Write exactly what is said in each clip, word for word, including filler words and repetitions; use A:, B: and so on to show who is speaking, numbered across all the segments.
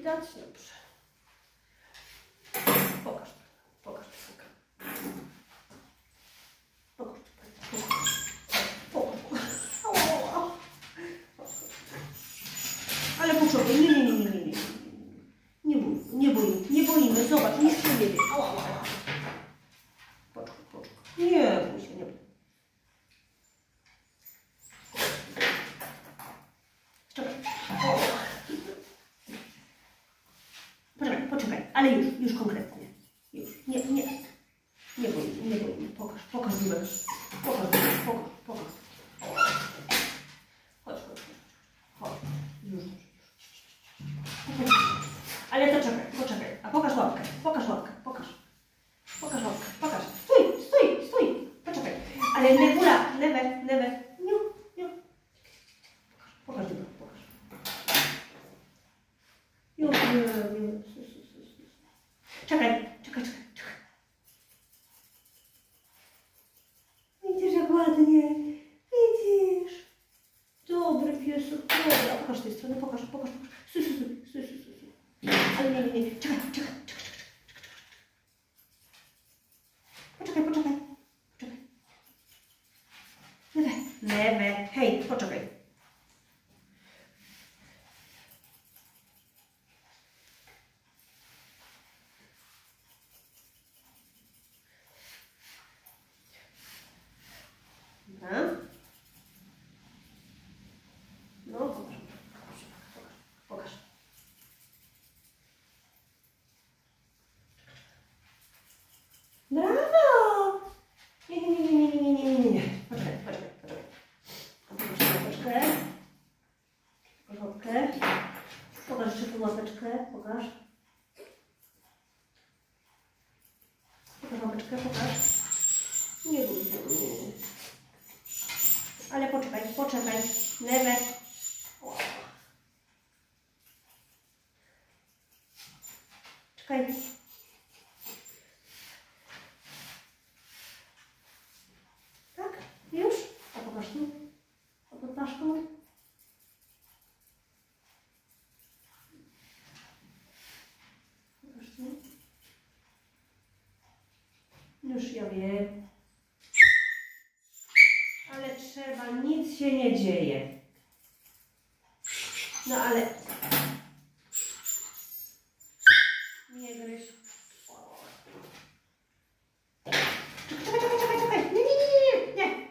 A: widać? Dobrze. Pokaż. Pokaż. Pokaż. Pokaż. Pokaż. Ale poczekaj, nie, nie, nie, nie, nie, nie. Nie bój, nie boimy, nie boimy. Zobacz, nic się nie wie. Ała, ała. Poczekaj, poczekaj. Nie bój się, nie bój. Czekaj. Poczekaj, poczekaj, ale już, już konkretnie. Już, nie, nie. Nie boimy, nie boimy. Pokaż, pokaż dziurę. Pokaż, pokaż, pokaż. Chodź, chodź, chodź. Już, już. Ale to czekaj, poczekaj. A pokaż łapkę, pokaż łapkę, pokaż. Pokaż łapkę, pokaż. Stój, stój, stój. Poczekaj. Ale nie góra, lewe, lewe. Niu, niu. Pokaż, pokaż, pokaż. Już, nie, nie. Czekaj, czekaj, czekaj, czekaj. Widzisz, jak ładnie. Widzisz. Dobry piesek, dobry. A pokaż z tej strony, pokaż, pokaż, pokaż. Stój, stój, stój, stój, stój, stój. Ale nie, nie, nie. Czekaj, czekaj, czekaj, czekaj, czekaj. Poczekaj, poczekaj, poczekaj. Lewe, lewe. Hej, poczekaj. Dobra. No, pokaż, pokaż, pokaż. Brawo! Nie, nie, nie, nie, nie, nie, nie, nie, nie. Poczekaj, poczekaj, poczekaj. Pokaż łapeczkę. Pokaż łapkę. Pokaż jeszcze tą łapeczkę, pokaż. Pokaż łapeczkę, pokaż. Nie bój się, nie, nie. Ale poczekaj, poczekaj. Lewe. Czekaj. Tak? Już? A pokaż tu. A pod paszką. Pokaż tu. Już ja wiem. Ale trzeba, nic się nie dzieje. No ale... Nie gryź. Czekaj, czekaj, czekaj, czekaj. Nie, nie, nie, nie, nie.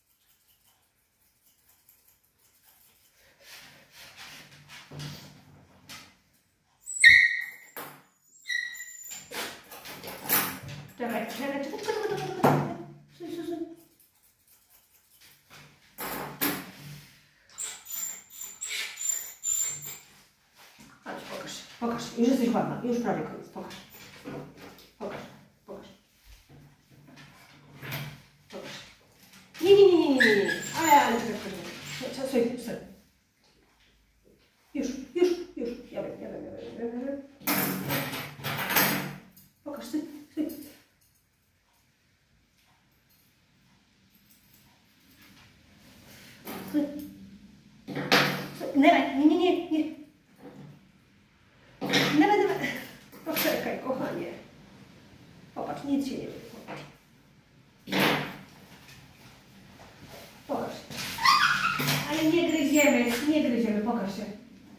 A: Czekaj, czekaj, czekaj, czekaj, czekaj, czekaj. Stój, stój, stój. Chodź, pokaż, pokaż. Już jesteś ładna, już prawie koniec. Pokaż. Pokaż, pokaż. Pokaż. Nie, nie, nie, nie, nie, nie, nie. Ale, ale, czekaj, czekaj. Stój, stój. Już, już, już. Ja wiem, ja wiem, ja wiem, ja wiem. Pokaż, stój, stój. Stój. Lewe, nie, nie, nie, nie. Lewe, lewe. Poczekaj, kochanie. Popatrz, nic się nie dzieje. Popatrz. Pokaż. Ale nie gryziemy, nie gryziemy, pokaż się.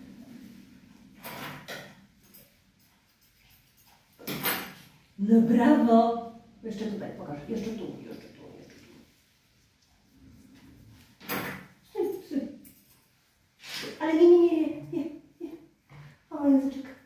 A: No brawo. Jeszcze tutaj, pokaż. Jeszcze tu, jeszcze tu, jeszcze tu. Stój, stój. Ale nie, nie, nie, nie, nie. O, języczek.